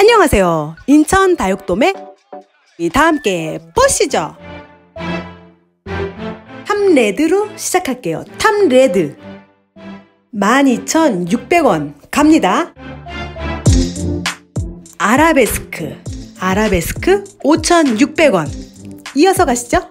안녕하세요. 인천 다육돔에 다 함께 보시죠. 탐레드로 시작할게요. 탐레드 12,600원 갑니다. 아라베스크 5,600원. 이어서 가시죠.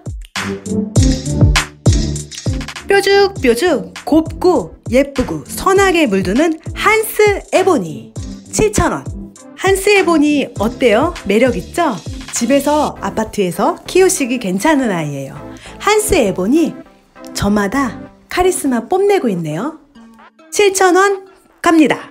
뾰죽뾰죽 곱고 예쁘고 선하게 물드는 한스 에보니 7,000원. 한스 에보니 어때요? 매력있죠? 집에서 아파트에서 키우시기 괜찮은 아이예요. 한스 에보니 저마다 카리스마 뽐내고 있네요. 7,000원 갑니다.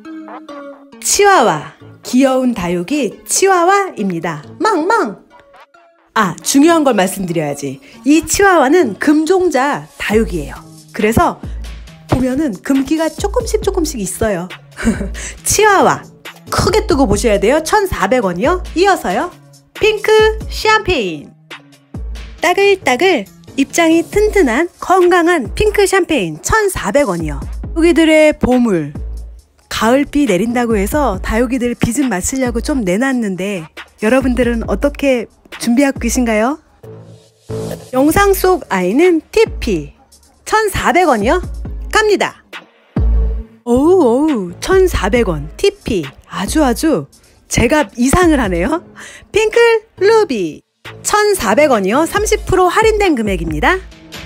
치와와 귀여운 다육이 치와와입니다. 망망! 아, 중요한 걸 말씀드려야지. 이 치와와는 금종자 다육이에요. 그래서 보면은 금기가 조금씩 있어요. 치와와 크게 뜨고 보셔야 돼요. 1,400원이요. 이어서요. 핑크 샴페인 따글따글 입장이 튼튼한 건강한 핑크 샴페인 1,400원이요. 다육이들의 보물 가을비 내린다고 해서 다육이들 비 좀 맞추려고 좀 내놨는데 여러분들은 어떻게 준비하고 계신가요? 영상 속 아이는 티피 1,400원이요. 갑니다. 오우 1,400원 티피 아주 제값 이상을 하네요. 핑크 루비 1,400원이요. 30% 할인된 금액입니다.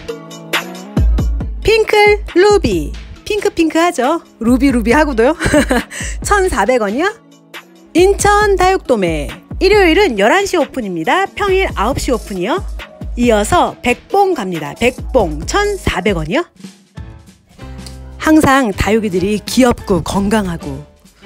핑크 루비 핑크 하죠. 루비 하고도요. 1,400원이요. 인천 다육돔에 일요일은 11시 오픈입니다. 평일 9시 오픈이요. 이어서 백봉 갑니다. 백봉 1,400원이요. 항상 다육이들이 귀엽고 건강하고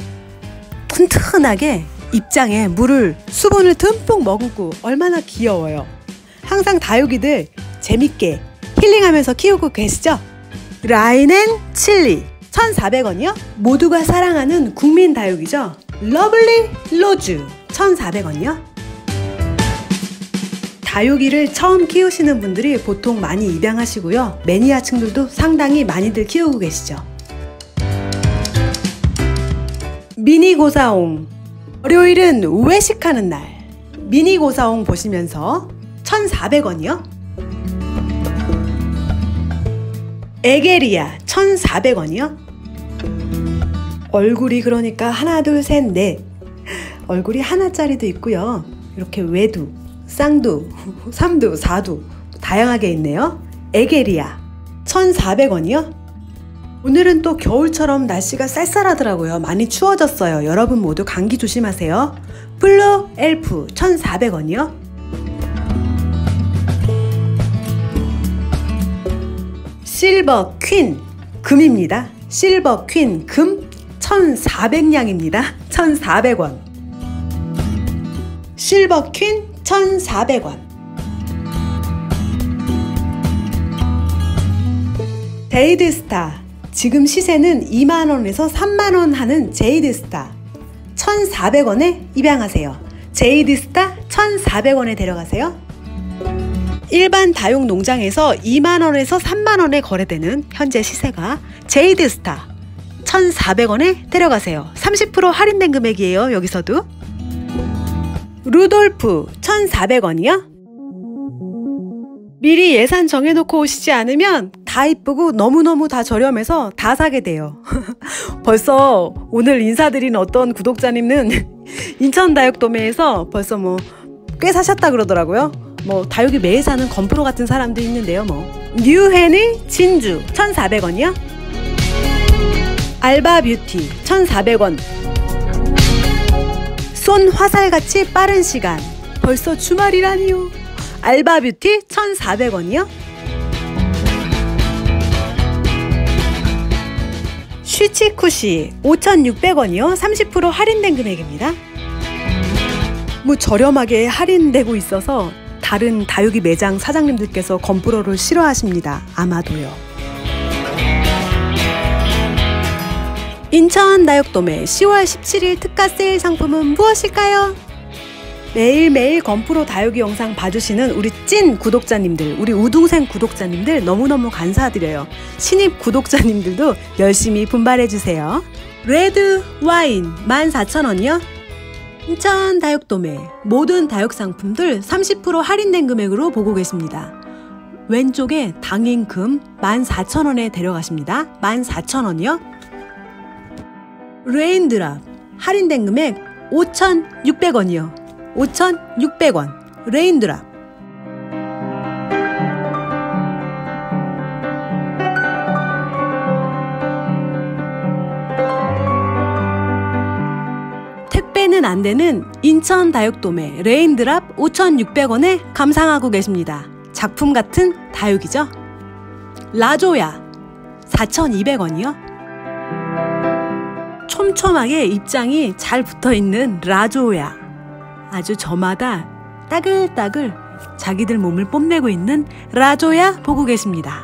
튼튼하게 입장에 물을 수분을 듬뿍 머금고 얼마나 귀여워요. 항상 다육이들 재밌게 힐링하면서 키우고 계시죠? 라인앤 칠리 1,400원이요. 모두가 사랑하는 국민 다육이죠. 러블리 로즈 1,400원이요. 다육이를 처음 키우시는 분들이 보통 많이 입양하시고요. 매니아층들도 상당히 많이들 키우고 계시죠. 미니 고사옹 월요일은 외식하는 날 미니 고사옹 보시면서 1,400원이요. 에게리아 1,400원이요. 얼굴이 그러니까 하나 둘 셋 넷 얼굴이 하나짜리도 있고요. 이렇게 외두 쌍두, 삼두, 사두 다양하게 있네요. 에게리아 1,400원이요. 오늘은 또 겨울처럼 날씨가 쌀쌀하더라고요. 많이 추워졌어요. 여러분 모두 감기 조심하세요. 블루 엘프 1,400원이요. 실버 퀸 금입니다. 실버 퀸 금 1,400냥입니다. 1,400원. 실버 퀸 1,400원. 제이드스타 지금 시세는 2만원에서 3만원 하는 제이드스타 1,400원에 입양하세요. 제이드스타 1,400원에 데려가세요. 일반 다육 농장에서 2만원에서 3만원에 거래되는 현재 시세가 제이드스타 1,400원에 데려가세요. 30% 할인된 금액이에요. 여기서도. 루돌프 1,400원이요. 미리 예산 정해놓고 오시지 않으면 다 이쁘고 너무너무 다 저렴해서 다 사게 돼요. 벌써 오늘 인사드린 어떤 구독자님은 인천 다육도매에서 벌써 뭐 꽤 사셨다 그러더라고요. 뭐 다육이 매일 사는 건프로 같은 사람도 있는데요. 뭐 뉴헤니 진주 1,400원이요. 알바뷰티 1,400원. 손 화살같이 빠른 시간 벌써 주말이라니요. 알바뷰티 1,400원이요. 쉬치쿠시 5,600원이요. 30% 할인된 금액입니다. 뭐 저렴하게 할인되고 있어서 다른 다육이 매장 사장님들께서 건프로를 싫어하십니다. 아마도요. 인천 다육돔의 10월 17일 특가 세일 상품은 무엇일까요? 매일매일 건프로 다육이 영상 봐주시는 우리 찐 구독자님들, 우리 우동생 구독자님들 너무너무 감사드려요. 신입 구독자님들도 열심히 분발해주세요. 레드 와인 14,000원이요. 인천 다육도매 모든 다육 상품들 30% 할인된 금액으로 보고 계십니다. 왼쪽에 당인금 14,000원에 데려가십니다. 14,000원이요. 레인드랍 할인된 금액 5,600원이요. 5,600원 레인드랍. 택배는 안 되는 인천 다육도매 레인드랍 5,600원에 감상하고 계십니다. 작품 같은 다육이죠. 라조야 4,200원이요. 촘촘하게 입장이 잘 붙어있는 라조야. 아주 저마다 따글따글 자기들 몸을 뽐내고 있는 라조야 보고 계십니다.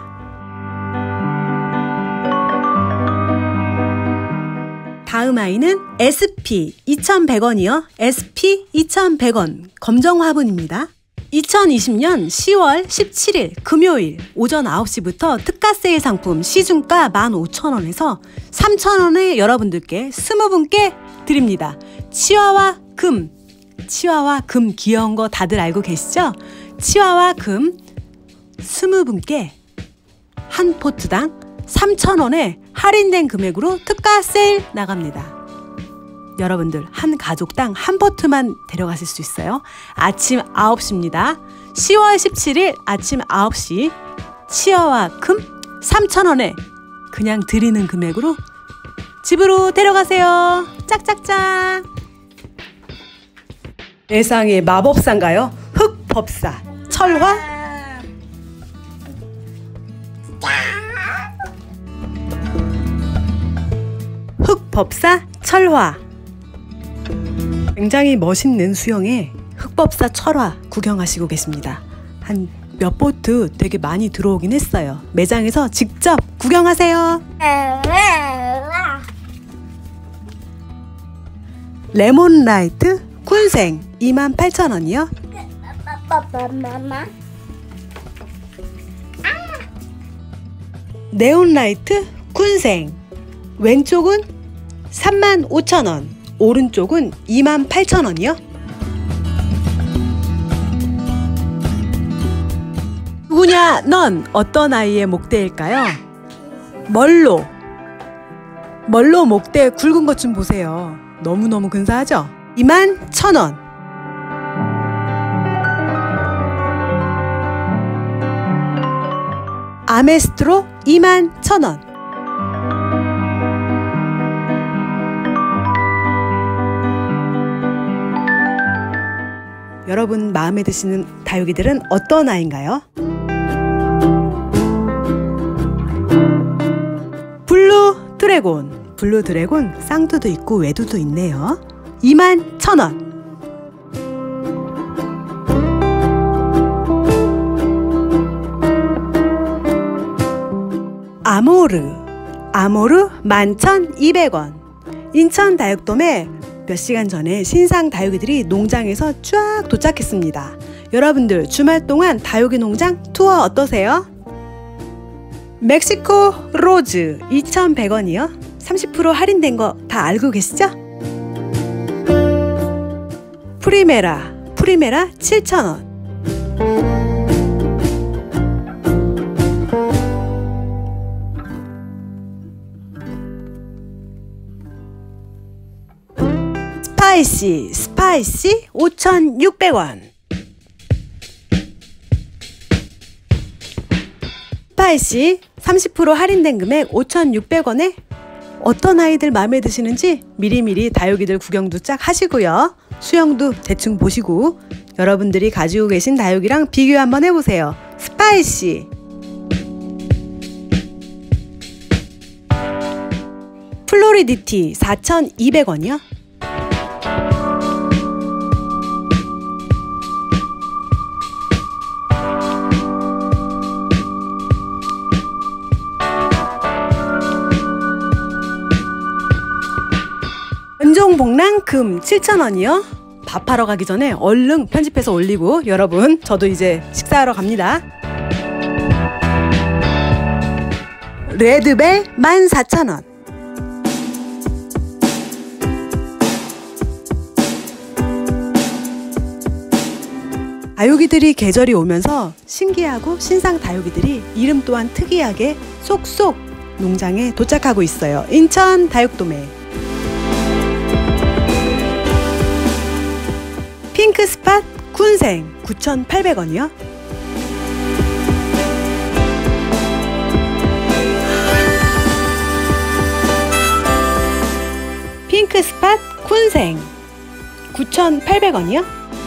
다음 아이는 SP 2,100원이요. SP 2,100원 검정 화분입니다. 2020년 10월 17일 금요일 오전 9시부터 특가 세일 상품 시중가 15,000원에서 3,000원에 여러분들께 20분께 드립니다. 치와와 금 귀여운 거 다들 알고 계시죠? 치와와 금 20분께 한 포트당 3,000원에 할인된 금액으로 특가 세일 나갑니다. 여러분들 한 가족당 한 포트만 데려가실 수 있어요. 아침 9시입니다. 10월 17일 아침 9시 치아와 금 3,000원에 그냥 드리는 금액으로 집으로 데려가세요. 짝짝짝. 세상에 마법사인가요? 흑법사 철화 흑법사 철화. 굉장히 멋있는 수영에 흑법사 철화 구경하시고 계십니다. 한 몇 보트 되게 많이 들어오긴 했어요. 매장에서 직접 구경하세요. 레몬라이트 쿤생 28,000원이요. 네온라이트 쿤생 왼쪽은 35,000원, 오른쪽은 28,000원이요. 누구냐 넌 어떤 아이의 목대일까요? 멀로 목대 굵은 것 좀 보세요. 너무너무 근사하죠? 21,000원. 아메스트로 21,000원. 여러분 마음에 드시는 다육이들은 어떤 아이인가요? 블루 드래곤 쌍두도 있고 외두도 있네요. 21,000원. 아모르 11,200원. 인천 다육돔에 몇 시간 전에 신상 다육이들이 농장에서 쫙 도착했습니다. 여러분들 주말 동안 다육이 농장 투어 어떠세요? 멕시코 로즈 2,100원이요. 30% 할인된 거 다 알고 계시죠? 프리메라 7,000원. 스파이시 5,600원. 스파이시 30% 할인된 금액 5,600원에 어떤 아이들 마음에 드시는지 미리미리 다육이들 구경도 쫙 하시고요. 수영도 대충 보시고 여러분들이 가지고 계신 다육이랑 비교 한번 해보세요. 스파이시 플로리디티 4,200원이요. 연종복랑 금 7,000원이요. 밥하러 가기 전에 얼른 편집해서 올리고 여러분 저도 이제 식사하러 갑니다. 레드벨 14,000원. 다육이들이 계절이 오면서 신기하고 신상 다육이들이 이름 또한 특이하게 쏙쏙 농장에 도착하고 있어요. 인천 다육도매. 핑크스팟 쿤생 9,800원이요. 핑크스팟 쿤생 9,800원이요.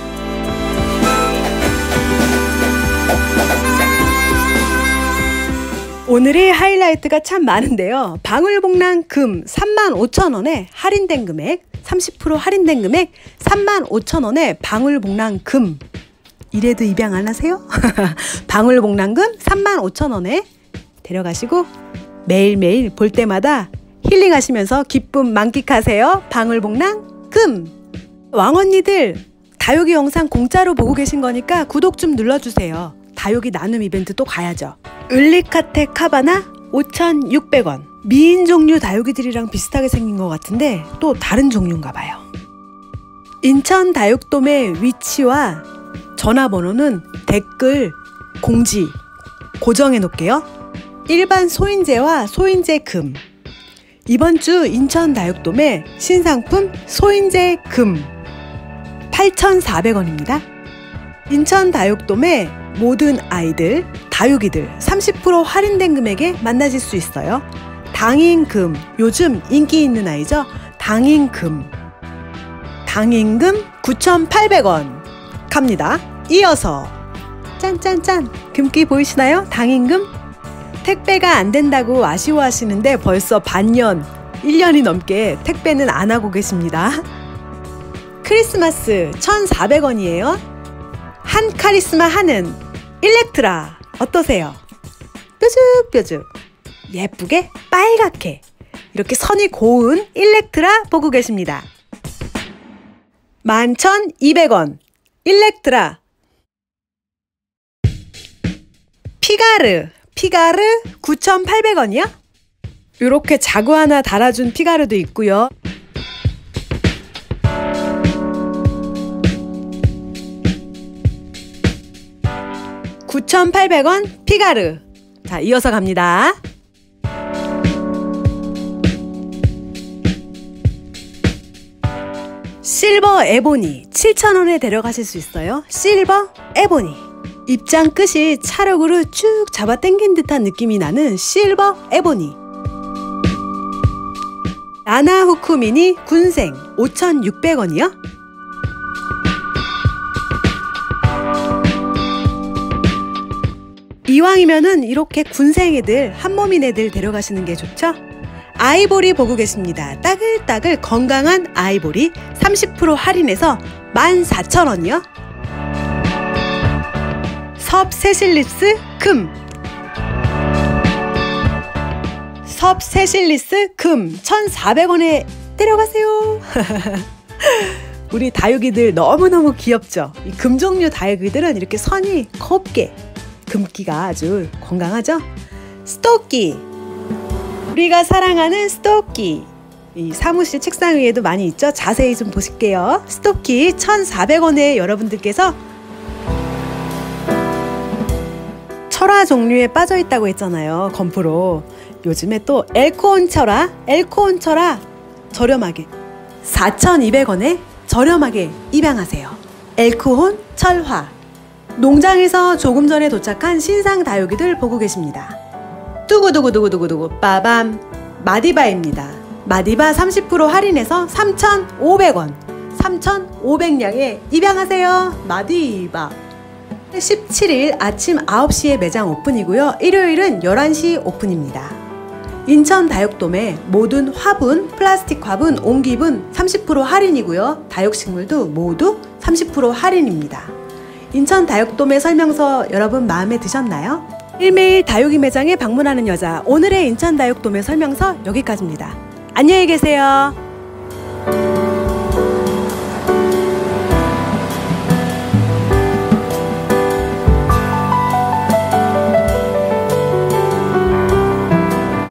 오늘의 하이라이트가 참 많은데요. 방울복랑 금 35,000원에 할인된 금액 30% 할인된 금액 35,000원에 방울복랑 금. 이래도 입양 안 하세요? 방울복랑 금 35,000원에 데려가시고 매일매일 볼 때마다 힐링하시면서 기쁨 만끽하세요. 방울복랑 금. 왕언니들 다육이 영상 공짜로 보고 계신 거니까 구독 좀 눌러주세요. 다육이 나눔 이벤트 또 가야죠. 을리카테 카바나 5,600원. 미인 종류 다육이들이랑 비슷하게 생긴 것 같은데 또 다른 종류인가 봐요. 인천 다육돔의 위치와 전화번호는 댓글 공지 고정해 놓을게요. 일반 소인재와 소인재 금. 이번 주 인천 다육돔의 신상품 소인재 금 8,400원입니다. 인천 다육돔의 모든 아이들, 다육이들 30% 할인된 금액에 만나실 수 있어요. 당인금, 요즘 인기 있는 아이죠. 당인금 9,800원 갑니다. 이어서 짠짠짠 금기 보이시나요? 당인금. 택배가 안 된다고 아쉬워하시는데 벌써 반년, 1년이 넘게 택배는 안 하고 계십니다. 크리스마스 1,400원이에요. 한 카리스마 하는 일렉트라 어떠세요? 뾰죽뾰죽 예쁘게 빨갛게 이렇게 선이 고운 일렉트라 보고 계십니다. 11,200원 일렉트라. 피가르 9,800원이요? 이렇게 자구 하나 달아준 피가르도 있고요. (9,800원) 피가르. 자, 이어서 갑니다. 실버 에보니 7,000원에 데려가실 수 있어요. 실버 에보니. 입장 끝이 찰흙으로 쭉 잡아 당긴 듯한 느낌이 나는 실버 에보니. 나나후쿠 미니 군생 5,600원이요. 이왕이면은 이렇게 군생 애들, 한몸인 애들 데려가시는 게 좋죠? 아이보리 보고 계십니다. 따글따글 건강한 아이보리 30% 할인해서 14,000원이요. 섭세실리스 금. 섭세실리스 금 1,400원에 데려가세요. 우리 다육이들 너무너무 귀엽죠? 이 금종류 다육이들은 이렇게 선이 곱게 금기가 아주 건강하죠? 스토끼. 우리가 사랑하는 스토끼. 이 사무실 책상 위에도 많이 있죠? 자세히 좀 보실게요. 스토끼 1,400원에 여러분들께서 철화 종류에 빠져있다고 했잖아요. 건프로. 요즘에 또 엘코온 철화 저렴하게 4,200원에 저렴하게 입양하세요. 엘코온 철화. 농장에서 조금 전에 도착한 신상 다육이들 보고 계십니다. 두구두구두구두구두구 빠밤. 마디바입니다. 마디바 30% 할인해서 3,500원 3,500냥에 입양하세요. 마디바. 17일 아침 9시에 매장 오픈이고요. 일요일은 11시 오픈입니다. 인천 다육돔의 모든 화분, 플라스틱 화분, 옹기분 30% 할인이고요. 다육식물도 모두 30% 할인입니다. 인천 다육돔의 설명서 여러분 마음에 드셨나요? 일매일 다육이 매장에 방문하는 여자, 오늘의 인천 다육돔의 설명서 여기까지입니다. 안녕히 계세요.